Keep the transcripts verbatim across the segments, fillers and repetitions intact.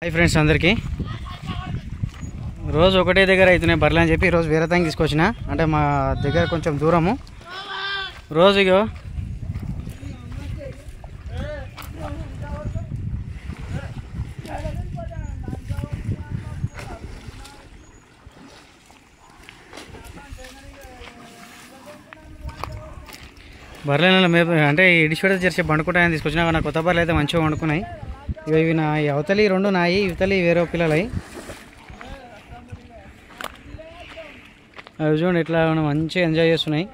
Hi friends అందరికీ రోజు ఒకటే దగ్గర అవుతున్నాయి బర్రెలు అని చెప్పి ఈరోజు వేరే తాంగి తీసుకొచ్చిన అంటే మా దగ్గర కొంచెం దూరము రోజు ఇగో బర్రెల మేపు అంటే ఇడిచిపెడితే చేసే పండుకుంటాయని తీసుకొచ్చినా నా కొత్త బర్రెలు అయితే మంచిగా వండుకున్నాయి. ఇవి ఇవి నా అవతలి రెండు నాయి ఇవతలి వేరే పిల్లలవి. అవి చూడండి ఎట్లా మంచిగా ఎంజాయ్ చేస్తున్నాయి.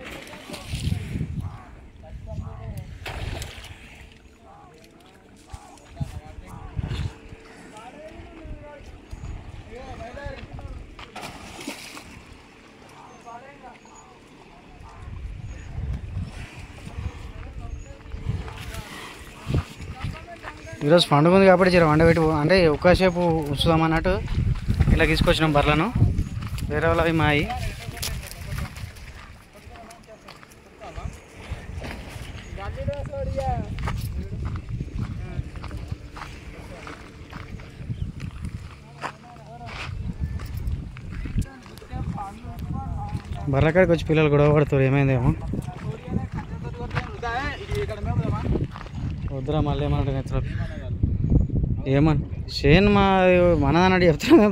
ఈరోజు పండుగ ఉంది కాబట్టి జర వండ పెట్టి అంటే ఒక్కసేపు ఉంచుదాం అన్నట్టు ఇలా తీసుకొచ్చినాం బర్రెలను. వేరే వాళ్ళవి మాయి బర్రె కాడికి వచ్చి పిల్లలు గొడవ పడుతారు ఏమైందేమో. వద్దురా మళ్ళీ ఏమన్నా ఏమని షేన్ మా మనదన్నట్టు చెప్తున్నా.